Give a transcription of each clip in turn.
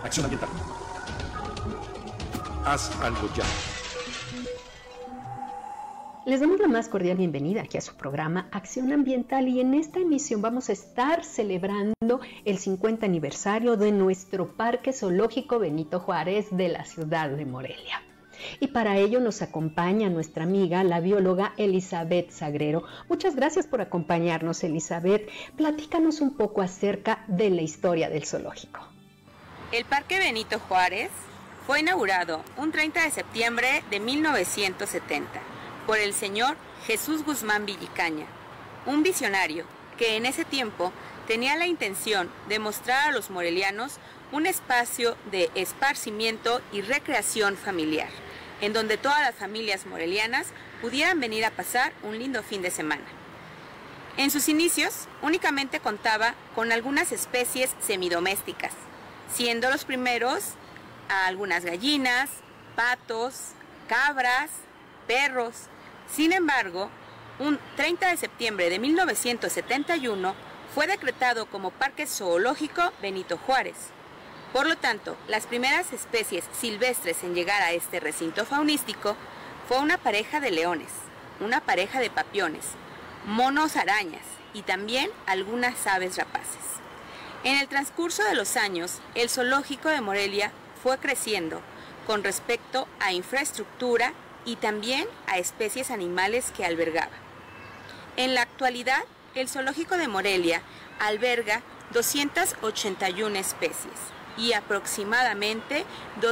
Acción ambiental. Haz algo ya. Les damos la más cordial bienvenida aquí a su programa Acción Ambiental, y en esta emisión vamos a estar celebrando el 50 aniversario de nuestro Parque Zoológico Benito Juárez de la ciudad de Morelia. Y para ello nos acompaña nuestra amiga, la bióloga Elizabeth Sagrero. Muchas gracias por acompañarnos, Elizabeth. Platícanos un poco acerca de la historia del zoológico. El Parque Benito Juárez fue inaugurado un 30 de septiembre de 1970 por el señor Jesús Guzmán Villicaña, un visionario que en ese tiempo tenía la intención de mostrar a los morelianos un espacio de esparcimiento y recreación familiar, en donde todas las familias morelianas pudieran venir a pasar un lindo fin de semana. En sus inicios, únicamente contaba con algunas especies semidomésticas, siendo los primeros a algunas gallinas, patos, cabras, perros. Sin embargo, un 30 de septiembre de 1971 fue decretado como Parque Zoológico Benito Juárez. Por lo tanto, las primeras especies silvestres en llegar a este recinto faunístico fue una pareja de leones, una pareja de papiones, monos arañas y también algunas aves rapaces. En el transcurso de los años, el zoológico de Morelia fue creciendo con respecto a infraestructura y también a especies animales que albergaba. En la actualidad, el zoológico de Morelia alberga 281 especies y aproximadamente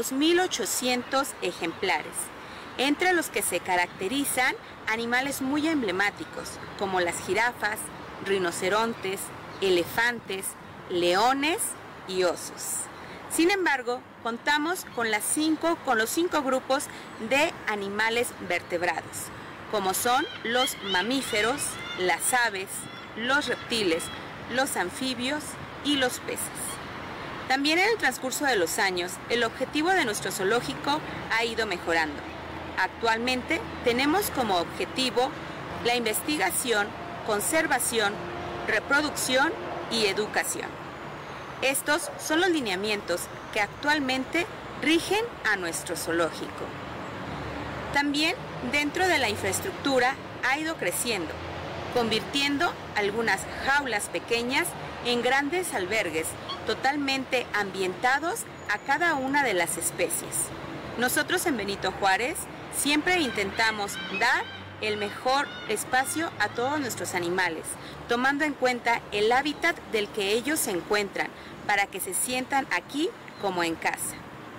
2.800 ejemplares, entre los que se caracterizan animales muy emblemáticos como las jirafas, rinocerontes, elefantes, leones y osos. Sin embargo, contamos con los 5 grupos de animales vertebrados, como son los mamíferos, las aves, los reptiles, los anfibios y los peces. También en el transcurso de los años, el objetivo de nuestro zoológico ha ido mejorando. Actualmente tenemos como objetivo la investigación, conservación, reproducción y educación. Estos son los lineamientos que actualmente rigen a nuestro zoológico. También dentro de la infraestructura ha ido creciendo, convirtiendo algunas jaulas pequeñas en grandes albergues totalmente ambientados a cada una de las especies. Nosotros en Benito Juárez siempre intentamos dar el mejor espacio a todos nuestros animales, tomando en cuenta el hábitat del que ellos se encuentran, para que se sientan aquí como en casa.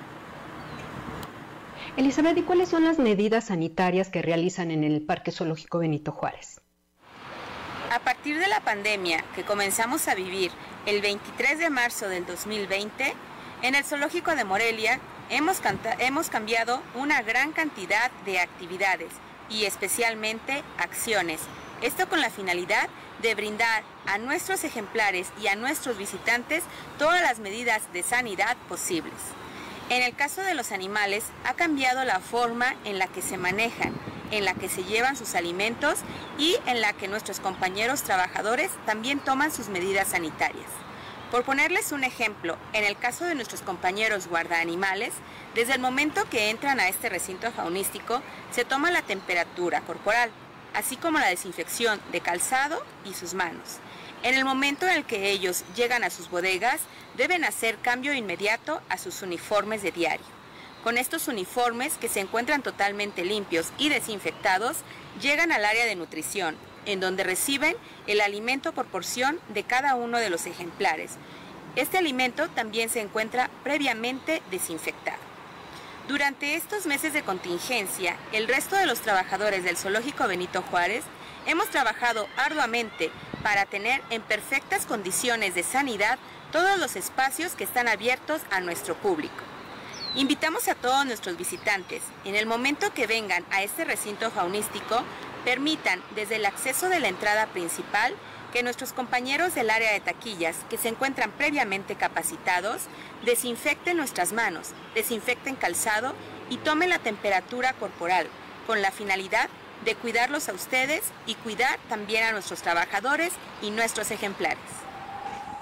Elizabeth, ¿y cuáles son las medidas sanitarias que realizan en el Parque Zoológico Benito Juárez? A partir de la pandemia que comenzamos a vivir el 23 de marzo del 2020, en el Zoológico de Morelia hemos cambiado una gran cantidad de actividades y especialmente acciones. Esto con la finalidad de brindar a nuestros ejemplares y a nuestros visitantes todas las medidas de sanidad posibles. En el caso de los animales, ha cambiado la forma en la que se manejan, en la que se llevan sus alimentos y en la que nuestros compañeros trabajadores también toman sus medidas sanitarias. Por ponerles un ejemplo, en el caso de nuestros compañeros guardaanimales, desde el momento que entran a este recinto faunístico, se toma la temperatura corporal, así como la desinfección de calzado y sus manos. En el momento en el que ellos llegan a sus bodegas, deben hacer cambio inmediato a sus uniformes de diario. Con estos uniformes, que se encuentran totalmente limpios y desinfectados, llegan al área de nutrición, en donde reciben el alimento por porción de cada uno de los ejemplares. Este alimento también se encuentra previamente desinfectado. Durante estos meses de contingencia, el resto de los trabajadores del Zoológico Benito Juárez hemos trabajado arduamente para tener en perfectas condiciones de sanidad todos los espacios que están abiertos a nuestro público. Invitamos a todos nuestros visitantes, en el momento que vengan a este recinto faunístico, permitan desde el acceso de la entrada principal que nuestros compañeros del área de taquillas, que se encuentran previamente capacitados, desinfecten nuestras manos, desinfecten calzado y tomen la temperatura corporal, con la finalidad de cuidarlos a ustedes y cuidar también a nuestros trabajadores y nuestros ejemplares.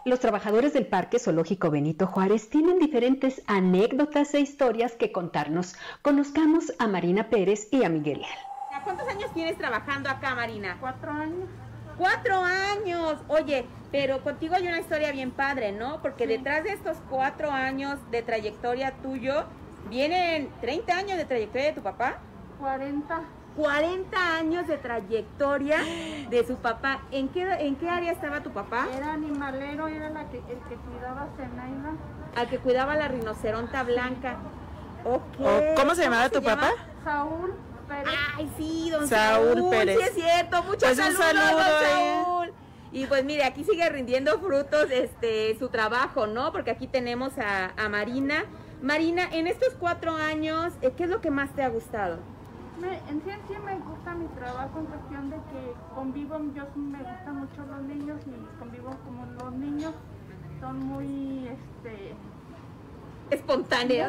Los trabajadores del Parque Zoológico Benito Juárez tienen diferentes anécdotas e historias que contarnos. Conozcamos a Marina Pérez y a Miguel Leal. ¿Cuántos años tienes trabajando acá, Marina? 4 años. 4 años. Oye, pero contigo hay una historia bien padre, ¿no? Porque detrás de estos 4 años de trayectoria tuyo, vienen 30 años de trayectoria de tu papá. 40. 40 años de trayectoria de su papá. ¿En qué área estaba tu papá? Era animalero, era el que cuidaba a Zenaida. Al que cuidaba la rinoceronta blanca. Okay. ¿Cómo se llamaba tu papá? Saúl Pérez. Ay, sí, don Saúl Pérez. Sí, es cierto. Muchos pues saludos, don Saúl. Y pues mire, aquí sigue rindiendo frutos su trabajo, ¿no? Porque aquí tenemos a Marina. Marina, en estos 4 años, ¿qué es lo que más te ha gustado? En sí me gusta mi trabajo en cuestión de que convivo, me gustan mucho los niños y convivo como los niños son muy espontáneos.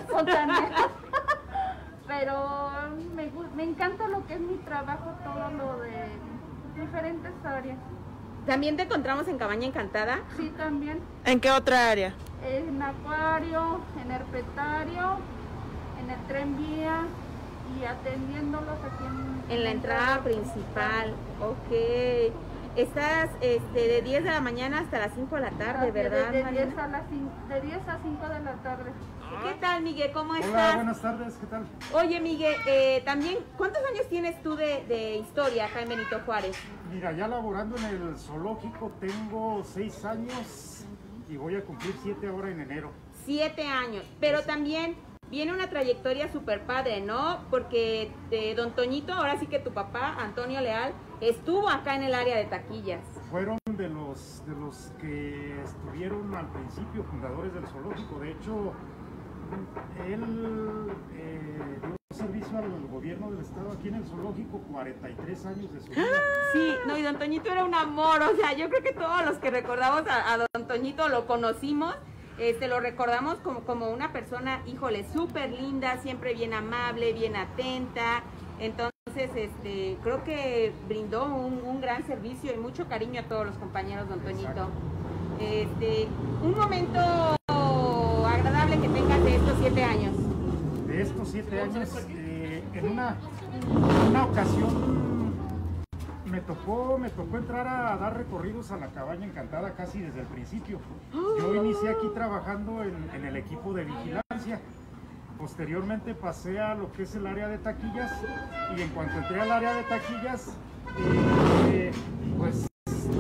Pero me encanta lo que es mi trabajo, todo lo de diferentes áreas. ¿También te encontramos en Cabaña Encantada? Sí, también. ¿En qué otra área? En acuario, en herpetario, en el tren vía y atendiéndolos aquí en la entrada principal. Ok. Estás de 10 de la mañana hasta las 5 de la tarde, ¿verdad? De 10 a 5 de la tarde. ¿Qué tal, Miguel? ¿Cómo estás? Hola, buenas tardes, ¿qué tal? Oye, Miguel, también, ¿cuántos años tienes tú de historia acá en Benito Juárez? Mira, ya laborando en el zoológico tengo 6 años y voy a cumplir 7 ahora en enero. 7 años, pero también viene una trayectoria súper padre, ¿no? Porque don Toñito, ahora sí que tu papá, Antonio Leal, estuvo acá en el área de taquillas. Fueron de los que estuvieron al principio, fundadores del zoológico. De hecho, él dio servicio al gobierno del estado aquí en el zoológico 43 años de su vida. Sí, no, y don Toñito era un amor, o sea, yo creo que todos los que recordamos a don Toñito lo conocimos, lo recordamos como una persona, híjole, súper linda, siempre bien amable, bien atenta. Entonces, creo que brindó un gran servicio y mucho cariño a todos los compañeros, don Toñito. Un momento agradable que tengas de estos 7 años. De estos 7 años, en una ocasión me tocó entrar a dar recorridos a la Cabaña Encantada casi desde el principio. Yo inicié aquí trabajando en el equipo de vigilancia. Posteriormente pasé a lo que es el área de taquillas y en cuanto entré al área de taquillas, pues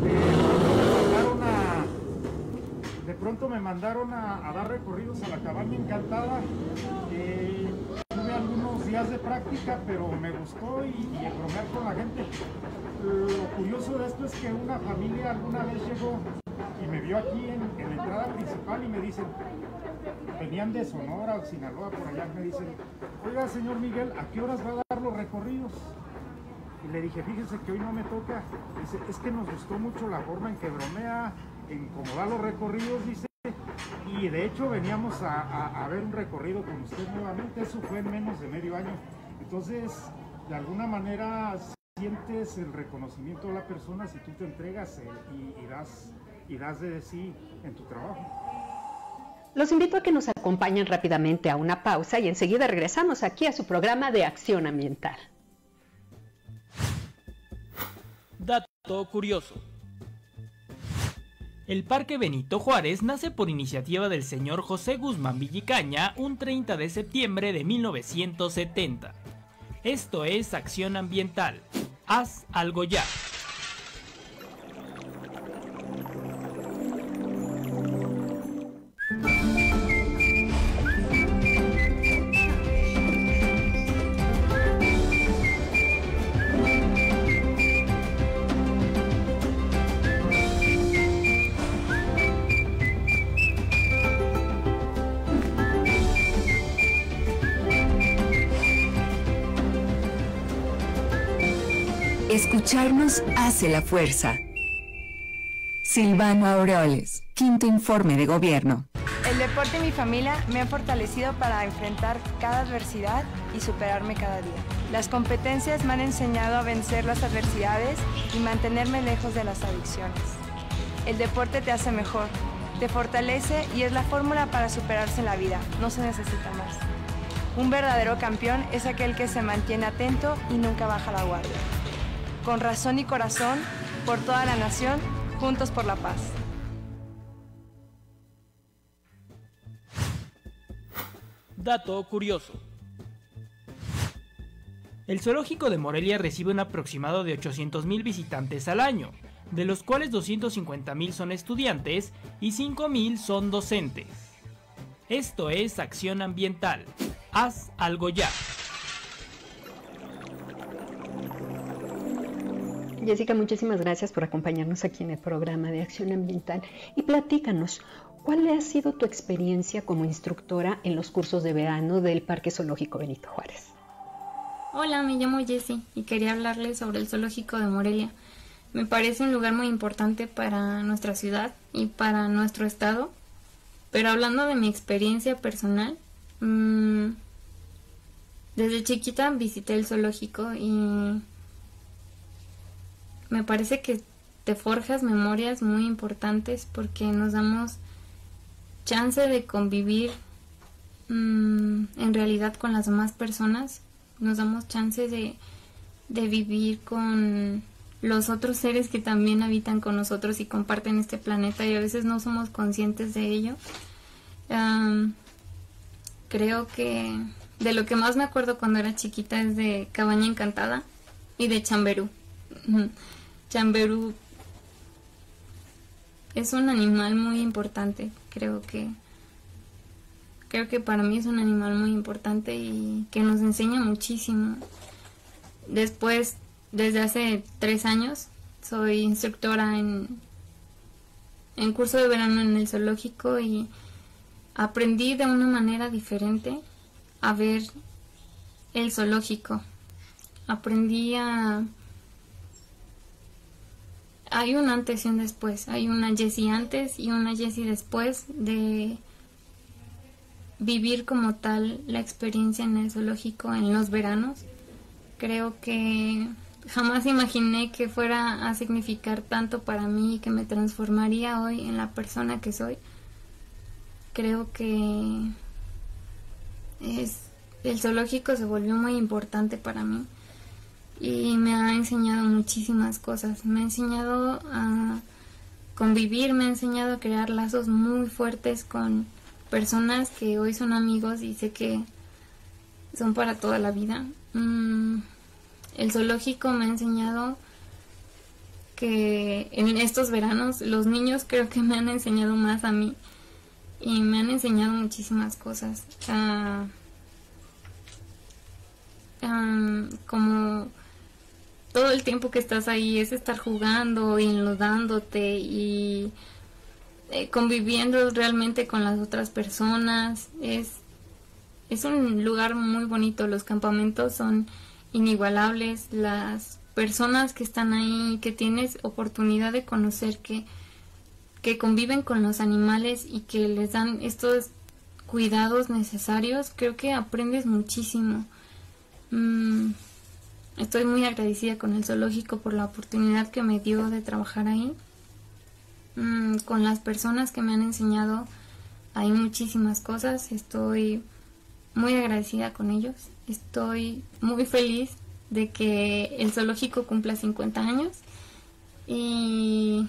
de pronto me mandaron a dar recorridos a la Cabaña Encantada. Tuve algunos días de práctica, pero me gustó y bromear con la gente. Lo curioso de esto es que una familia alguna vez llegó y me vio aquí en la entrada principal y me dicen, venían de Sonora, Sinaloa, por allá, me dicen, oiga, señor Miguel, ¿a qué horas va a dar los recorridos? Y le dije, fíjese que hoy no me toca. Dice, es que nos gustó mucho la forma en que bromea, en cómo da los recorridos, dice, y de hecho veníamos a ver un recorrido con usted nuevamente. Eso fue en menos de medio año. Entonces, de alguna manera sientes el reconocimiento de la persona si tú te entregas y das de sí en tu trabajo. Los invito a que nos acompañen rápidamente a una pausa y enseguida regresamos aquí a su programa de Acción Ambiental. Dato curioso. El Parque Benito Juárez nace por iniciativa del señor José Guzmán Villicaña un 30 de septiembre de 1970. Esto es Acción Ambiental. Haz algo ya. Escucharnos hace la fuerza. Silvano Aureoles, quinto informe de gobierno. El deporte y mi familia me han fortalecido para enfrentar cada adversidad y superarme cada día. Las competencias me han enseñado a vencer las adversidades y mantenerme lejos de las adicciones. El deporte te hace mejor, te fortalece y es la fórmula para superarse en la vida. No se necesita más. Un verdadero campeón es aquel que se mantiene atento y nunca baja la guardia. Con razón y corazón, por toda la nación, juntos por la paz. Dato curioso. El zoológico de Morelia recibe un aproximado de 800,000 visitantes al año, de los cuales 250,000 son estudiantes y 5,000 son docentes. Esto es Acción Ambiental. Haz algo ya. Jessica, muchísimas gracias por acompañarnos aquí en el programa de Acción Ambiental y platícanos, ¿cuál ha sido tu experiencia como instructora en los cursos de verano del Parque Zoológico Benito Juárez? Hola, me llamo Jessie y quería hablarles sobre el Zoológico de Morelia. Me parece un lugar muy importante para nuestra ciudad y para nuestro estado, pero hablando de mi experiencia personal, desde chiquita visité el zoológico y me parece que te forjas memorias muy importantes porque nos damos chance de convivir en realidad con las demás personas, nos damos chance de vivir con los otros seres que también habitan con nosotros y comparten este planeta y a veces no somos conscientes de ello. Creo que de lo que más me acuerdo cuando era chiquita es de Cabaña Encantada y de Chamberú. Chamberú es un animal muy importante, creo que para mí es un animal muy importante y que nos enseña muchísimo. Después, desde hace 3 años, soy instructora en curso de verano en el zoológico y aprendí de una manera diferente a ver el zoológico. Aprendí hay un antes y un después, hay una Jessie antes y una Jessie después de vivir como tal la experiencia en el zoológico en los veranos. Creo que jamás imaginé que fuera a significar tanto para mí y que me transformaría hoy en la persona que soy. Creo que el zoológico se volvió muy importante para mí y me ha enseñado muchísimas cosas. Me ha enseñado a convivir, me ha enseñado a crear lazos muy fuertes con personas que hoy son amigos y sé que son para toda la vida. El zoológico me ha enseñado que en estos veranos los niños creo que me han enseñado más a mí y me han enseñado muchísimas cosas. Como todo el tiempo que estás ahí es estar jugando y enlodándote y conviviendo realmente con las otras personas. Es un lugar muy bonito, los campamentos son inigualables, las personas que están ahí, que tienes oportunidad de conocer, que conviven con los animales y que les dan estos cuidados necesarios, creo que aprendes muchísimo. Estoy muy agradecida con el zoológico por la oportunidad que me dio de trabajar ahí. Con las personas que me han enseñado hay muchísimas cosas, estoy muy agradecida con ellos, estoy muy feliz de que el zoológico cumpla 50 años y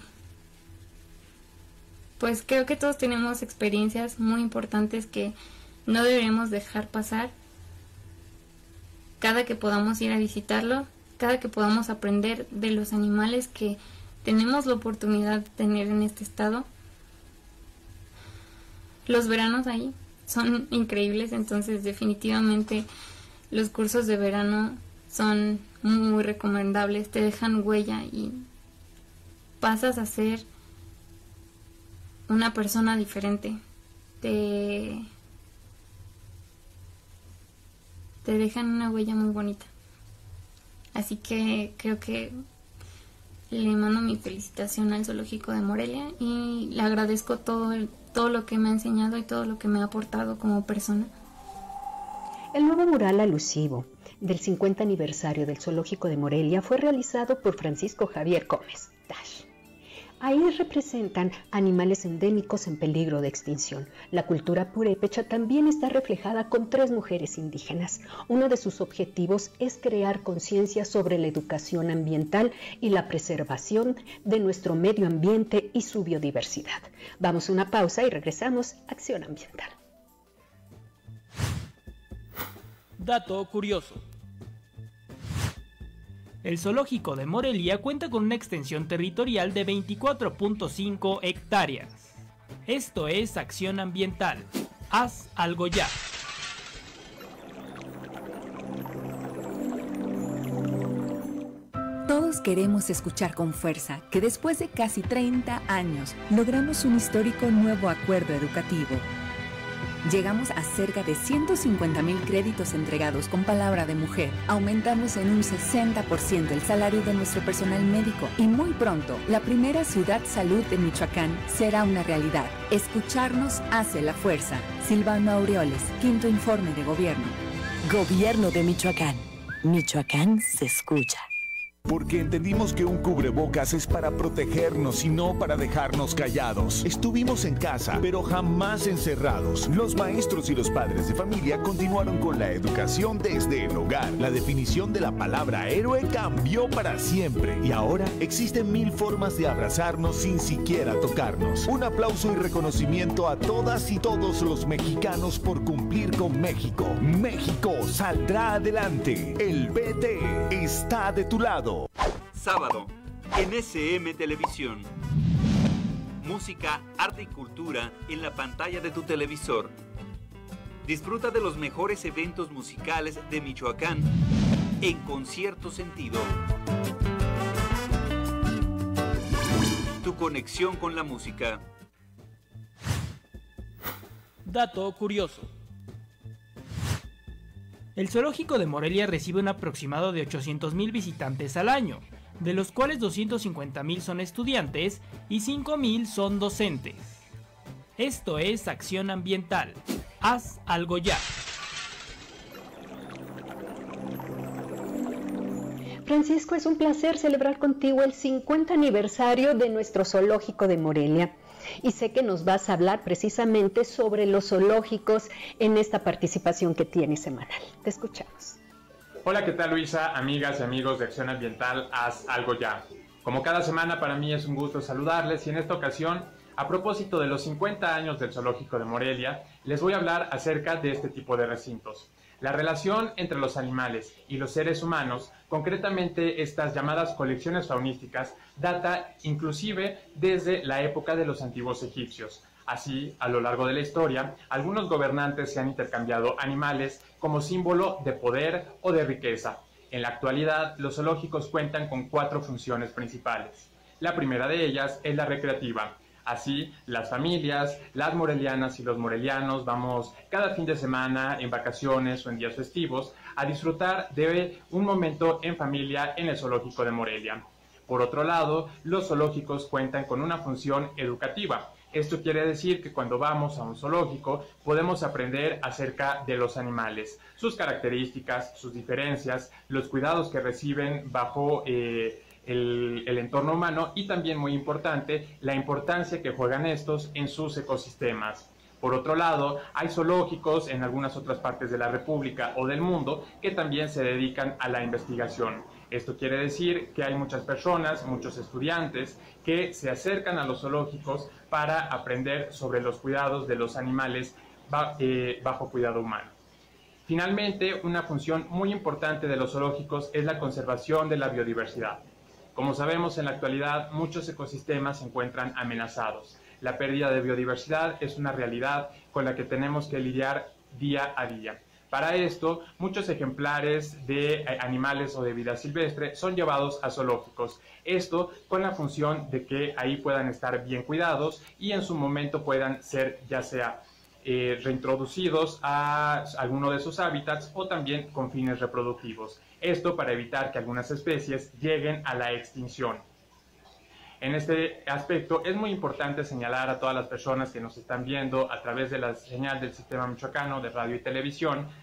pues creo que todos tenemos experiencias muy importantes que no deberíamos dejar pasar. Cada que podamos ir a visitarlo, cada que podamos aprender de los animales que tenemos la oportunidad de tener en este estado. Los veranos ahí son increíbles, entonces definitivamente los cursos de verano son muy recomendables, te dejan huella y pasas a ser una persona diferente. Te dejan una huella muy bonita. Así que creo que le mando mi felicitación al Zoológico de Morelia y le agradezco todo lo que me ha enseñado y todo lo que me ha aportado como persona. El nuevo mural alusivo del 50 aniversario del Zoológico de Morelia fue realizado por Francisco Javier Gómez Dash. Ahí representan animales endémicos en peligro de extinción. La cultura purépecha también está reflejada con 3 mujeres indígenas. Uno de sus objetivos es crear conciencia sobre la educación ambiental y la preservación de nuestro medio ambiente y su biodiversidad. Vamos a una pausa y regresamos a Acción Ambiental. Dato curioso. El zoológico de Morelia cuenta con una extensión territorial de 24.5 hectáreas. Esto es Acción Ambiental. Haz algo ya. Todos queremos escuchar con fuerza que después de casi 30 años logramos un histórico nuevo acuerdo educativo. Llegamos a cerca de 150,000 créditos entregados con palabra de mujer. Aumentamos en un 60% el salario de nuestro personal médico. Y muy pronto, la primera ciudad salud de Michoacán será una realidad. Escucharnos hace la fuerza. Silvano Aureoles, 5º Informe de Gobierno. Gobierno de Michoacán. Michoacán se escucha. Porque entendimos que un cubrebocas es para protegernos y no para dejarnos callados. Estuvimos en casa, pero jamás encerrados. Los maestros y los padres de familia continuaron con la educación desde el hogar. La definición de la palabra héroe cambió para siempre. Y ahora existen 1000 formas de abrazarnos sin siquiera tocarnos. Un aplauso y reconocimiento a todas y todos los mexicanos por cumplir con México. México saldrá adelante. El PT está de tu lado. Sábado, en SM Televisión. Música, arte y cultura en la pantalla de tu televisor. Disfruta de los mejores eventos musicales de Michoacán en concierto sentido. Tu conexión con la música. Dato curioso. El zoológico de Morelia recibe un aproximado de 800,000 visitantes al año, de los cuales 250,000 son estudiantes y 5,000 son docentes. Esto es Acción Ambiental. Haz algo ya. Francisco, es un placer celebrar contigo el 50 aniversario de nuestro zoológico de Morelia. Y sé que nos vas a hablar precisamente sobre los zoológicos en esta participación que tienes semanal. Te escuchamos. Hola, ¿qué tal, Luisa? Amigas y amigos de Acción Ambiental, haz algo ya. Como cada semana, para mí es un gusto saludarles y en esta ocasión, a propósito de los 50 años del Zoológico de Morelia, les voy a hablar acerca de este tipo de recintos. La relación entre los animales y los seres humanos, concretamente estas llamadas colecciones faunísticas, data inclusive desde la época de los antiguos egipcios. Así, a lo largo de la historia, algunos gobernantes se han intercambiado animales como símbolo de poder o de riqueza. En la actualidad, los zoológicos cuentan con 4 funciones principales. La primera de ellas es la recreativa. Así, las familias, las morelianas y los morelianos vamos cada fin de semana en vacaciones o en días festivos a disfrutar de un momento en familia en el zoológico de Morelia. Por otro lado, los zoológicos cuentan con una función educativa. Esto quiere decir que cuando vamos a un zoológico podemos aprender acerca de los animales, sus características, sus diferencias, los cuidados que reciben bajo el entorno humano y también, muy importante, la importancia que juegan estos en sus ecosistemas. Por otro lado, hay zoológicos en algunas otras partes de la República o del mundo que también se dedican a la investigación. Esto quiere decir que hay muchas personas, muchos estudiantes que se acercan a los zoológicos para aprender sobre los cuidados de los animales bajo cuidado humano. Finalmente, una función muy importante de los zoológicos es la conservación de la biodiversidad. Como sabemos, en la actualidad muchos ecosistemas se encuentran amenazados. La pérdida de biodiversidad es una realidad con la que tenemos que lidiar día a día. Para esto, muchos ejemplares de animales o de vida silvestre son llevados a zoológicos. Esto con la función de que ahí puedan estar bien cuidados y en su momento puedan ser ya sea reintroducidos a alguno de sus hábitats o también con fines reproductivos. Esto para evitar que algunas especies lleguen a la extinción. En este aspecto es muy importante señalar a todas las personas que nos están viendo a través de la señal del Sistema Michoacano de Radio y Televisión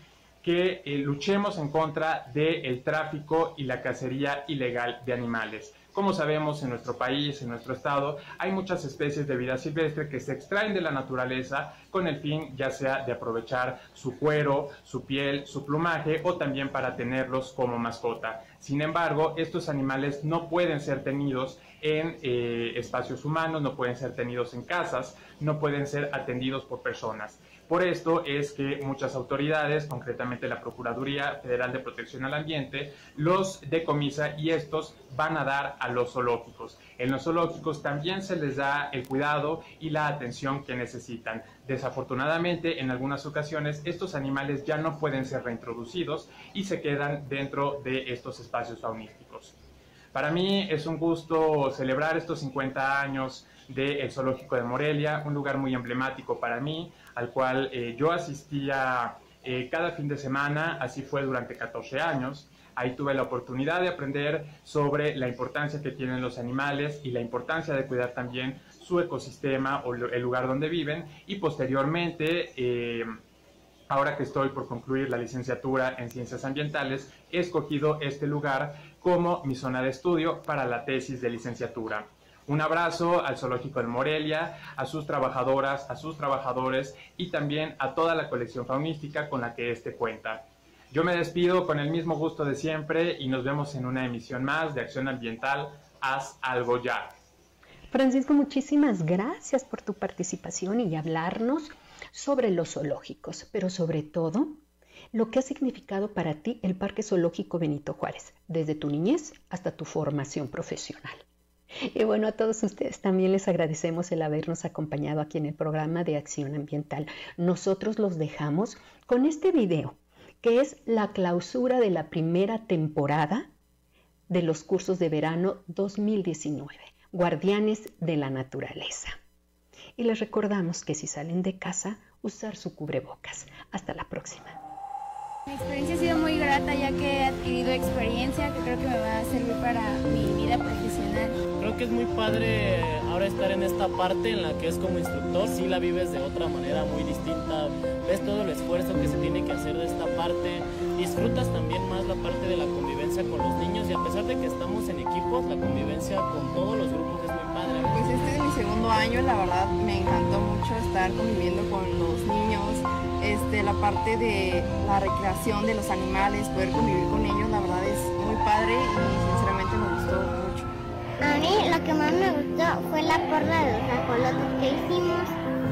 que luchemos en contra del tráfico y la cacería ilegal de animales. Como sabemos, en nuestro país, en nuestro estado, hay muchas especies de vida silvestre que se extraen de la naturaleza con el fin ya sea de aprovechar su cuero, su piel, su plumaje o también para tenerlos como mascota. Sin embargo, estos animales no pueden ser tenidos en espacios humanos, no pueden ser tenidos en casas, no pueden ser atendidos por personas. Por esto es que muchas autoridades, concretamente la Procuraduría Federal de Protección al Ambiente, los decomisa y estos van a dar a los zoológicos. En los zoológicos también se les da el cuidado y la atención que necesitan. Desafortunadamente, en algunas ocasiones, estos animales ya no pueden ser reintroducidos y se quedan dentro de estos espacios faunísticos. Para mí es un gusto celebrar estos 50 años del Zoológico de Morelia, un lugar muy emblemático para mí, al cual yo asistía cada fin de semana, así fue durante 14 años. Ahí tuve la oportunidad de aprender sobre la importancia que tienen los animales y la importancia de cuidar también su ecosistema o el lugar donde viven. Y posteriormente, ahora que estoy por concluir la licenciatura en Ciencias Ambientales, he escogido este lugar como mi zona de estudio para la tesis de licenciatura. Un abrazo al Zoológico de Morelia, a sus trabajadoras, a sus trabajadores y también a toda la colección faunística con la que este cuenta. Yo me despido con el mismo gusto de siempre y nos vemos en una emisión más de Acción Ambiental. Haz algo ya. Francisco, muchísimas gracias por tu participación y hablarnos sobre los zoológicos, pero sobre todo lo que ha significado para ti el Parque Zoológico Benito Juárez, desde tu niñez hasta tu formación profesional. Y bueno, a todos ustedes también les agradecemos el habernos acompañado aquí en el programa de Acción Ambiental. Nosotros los dejamos con este video, que es la clausura de la primera temporada de los cursos de verano 2019, Guardianes de la Naturaleza. Y les recordamos que si salen de casa, usar su cubrebocas. Hasta la próxima. Mi experiencia ha sido muy grata, ya que he adquirido experiencia que creo que me va a servir para mi vida profesional. Creo que es muy padre ahora estar en esta parte en la que es como instructor, sí la vives de otra manera muy distinta, ves todo el esfuerzo que se tiene que hacer de esta parte, disfrutas también más la parte de la convivencia con los niños y a pesar de que estamos en equipos, la convivencia con todos los grupos es muy padre. Pues este es mi segundo año, la verdad me encantó mucho estar conviviendo con los niños, la parte de la recreación de los animales, poder convivir con ellos, la verdad es muy padre y sinceramente me gustó mucho. A mí lo que más me gustó fue la porra de los ajolotes que hicimos.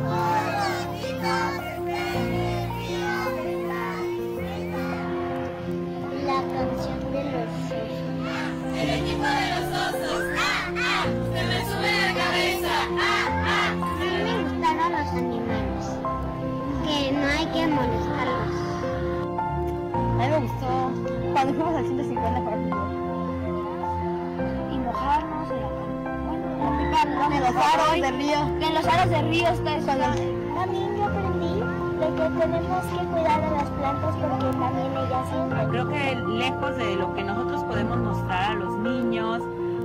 La canción de los osos. El equipo de los osos, se me sube la cabeza, A mí me gustaron los animales, que no hay que molestarlos. A mí me gustó cuando fuimos al 150 para fútbol. Y mojarnos en los aros de río. En los aros de río ustedes También yo aprendí de que tenemos que cuidar de las plantas porque también ellas sirven. Creo que lejos de lo que nosotros podemos mostrar a los niños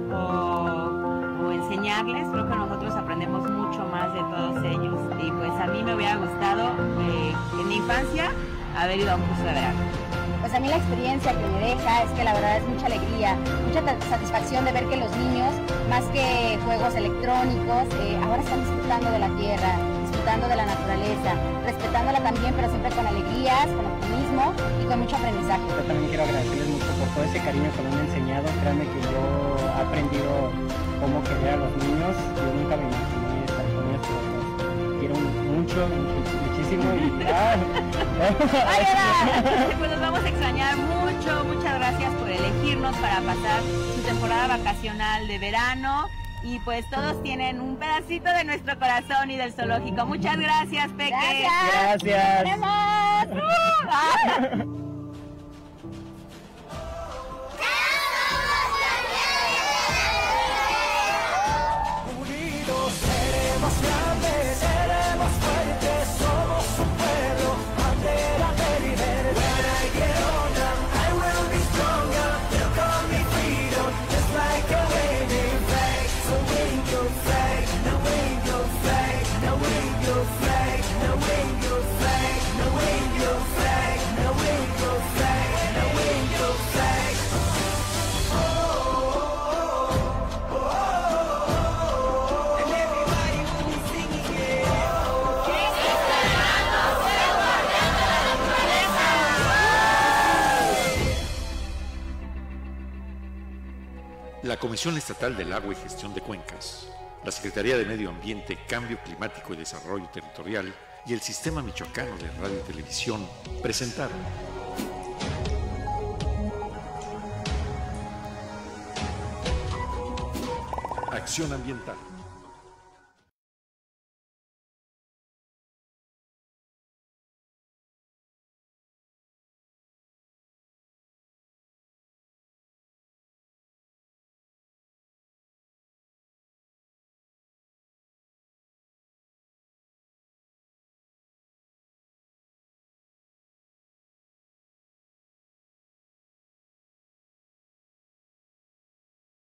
o enseñarles, creo que nosotros aprendemos mucho más de todos ellos. Y pues a mí me hubiera gustado en mi infancia haber ido a un curso de verano. Pues a mí la experiencia que me deja es que la verdad es mucha alegría, mucha satisfacción de ver que los niños, más que juegos electrónicos, ahora están disfrutando de la tierra, disfrutando de la naturaleza, respetándola también, pero siempre con alegrías, con optimismo y con mucho aprendizaje. Yo también quiero agradecerles mucho por todo ese cariño que me han enseñado. Créanme que yo he aprendido cómo querer a los niños. Yo nunca me imaginé estar con ellos, pero los quiero mucho, muchísimo. Pues nos vamos a extrañar mucho. Muchas gracias por elegirnos para pasar su temporada vacacional de verano. Y pues todos tienen un pedacito de nuestro corazón y del zoológico. Muchas gracias, Peque. Gracias. ¡Nos vemos! Unidos seremos grandes, seremos fuertes, somos un pueblo, bandera de libertad. When I get older, I will be stronger. They'll call me freedom, just like a waving flag. So wave your flag, now wave your flag, now wave your flag, now wave your flag, now wave your flag, now wave your flag. La Comisión Estatal del Agua y Gestión de Cuencas, la Secretaría de Medio Ambiente, Cambio Climático y Desarrollo Territorial y el Sistema Michoacano de Radio y Televisión presentaron Acción Ambiental.